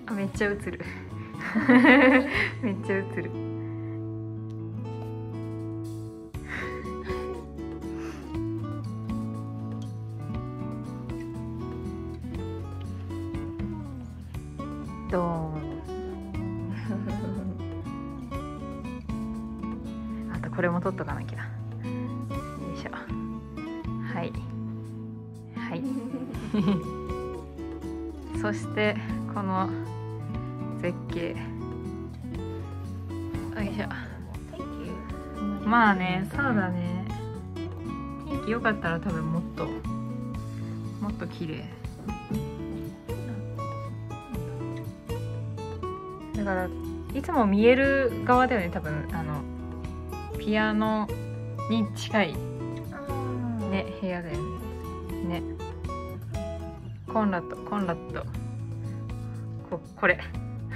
あ、めっちゃ映るめっちゃ映る。ドーンあとこれも撮っとかなきゃ。よいしょ。はいはいそしてこの絶景、よいしょ。まあね、そうだね、天気良かったら多分もっと綺麗だから、いつも見える側だよね多分。ピアノに近いね部屋だよね。ね、コンラッドこれ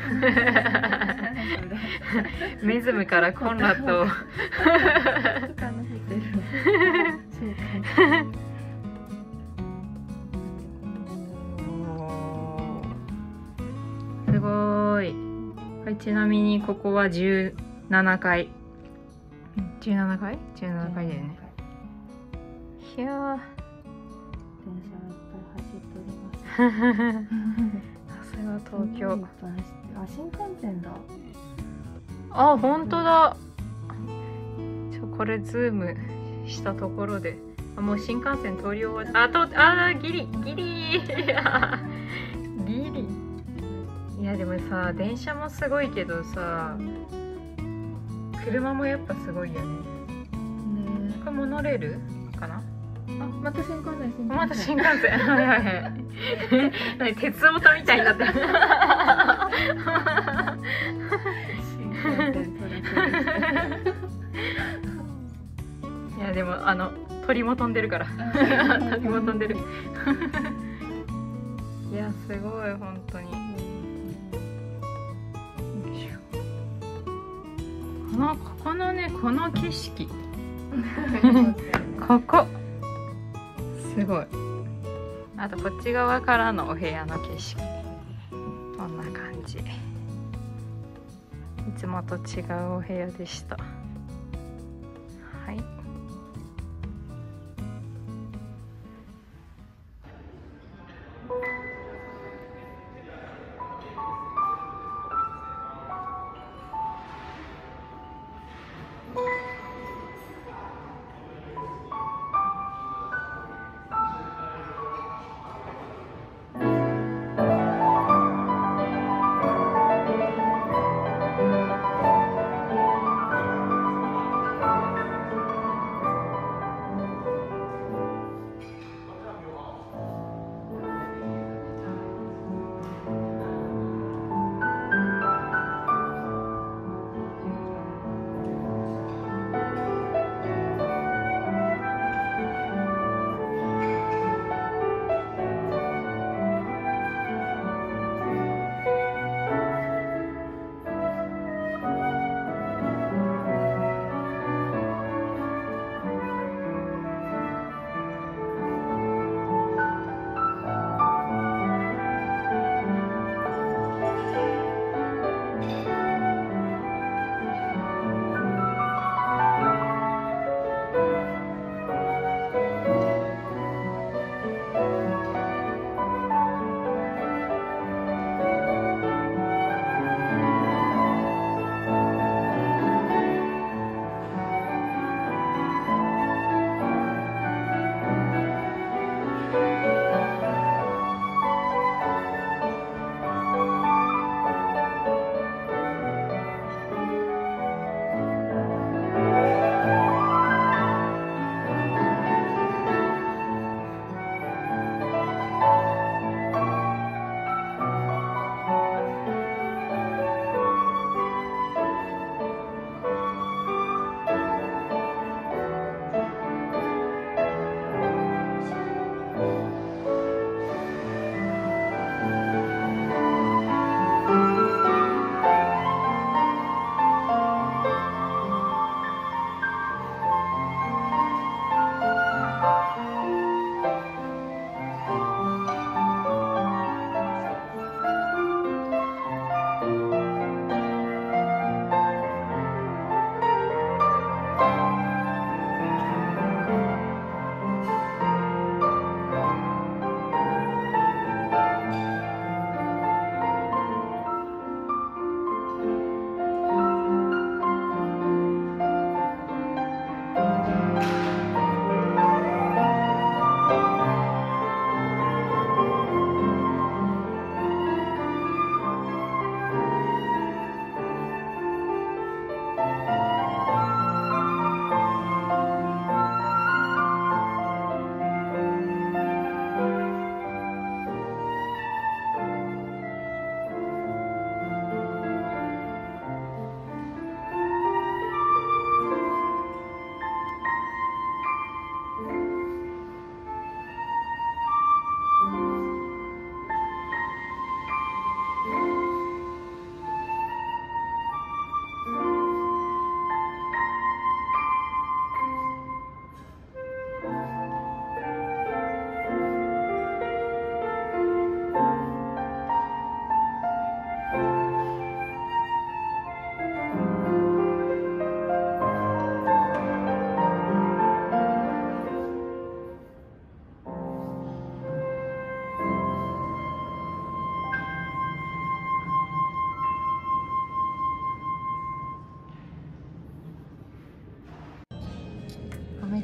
メズムからコンラッドをすごい。これちなみにここは17階。17階だよね。いやー、 電車がいっぱい走っておりますさすが東京。 あ、新幹線だ。 あ、本当だ。これズームしたところで、もう新幹線通り終わった。ギリギリいやでもさ、電車もすごいけどさ、車もやっぱすごいよね。これモノレールかな。 あ、また新幹線。 また新幹線はいはいはい鉄オタみたいになってる新幹線いやでも鳥も飛んでるから鳥も飛んでるいやすごい本当に。ここのね、この景色ここすごい。あとこっち側からのお部屋の景色、こんな感じ。いつもと違うお部屋でした。はい。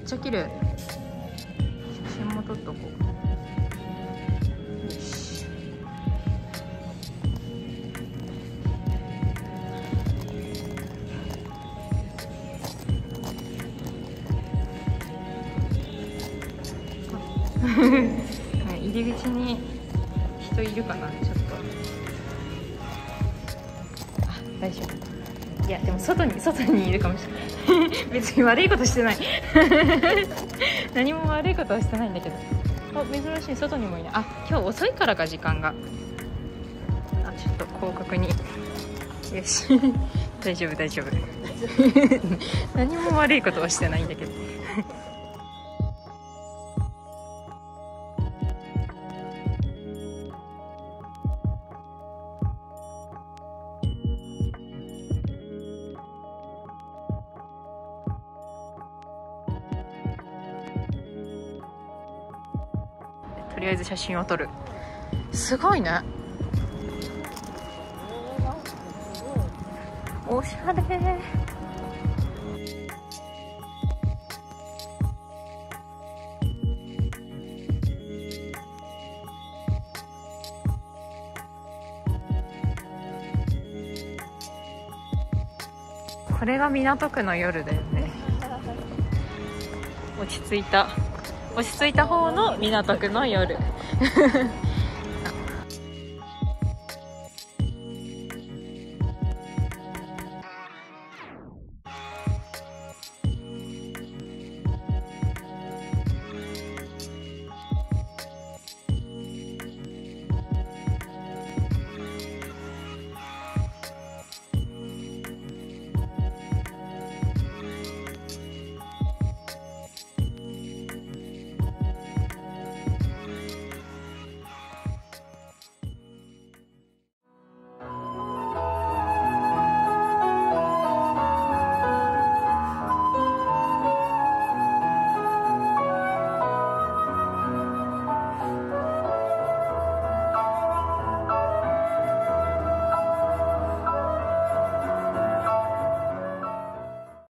ちゃ綺麗。写真も撮っとこう。よし。入り口に人いるかな、ちょっと。あ、大丈夫。いやでも外にいるかもしれない別に悪いことしてない何も悪いことはしてないんだけど。あ、珍しい、外にもいない。あ、今日遅いからか、時間が。あ、ちょっと広告に。よし大丈夫大丈夫何も悪いことはしてないんだけどとりあえず写真を撮る。すごいね。おしゃれ。これが港区の夜だよね。落ち着いた方の港区の夜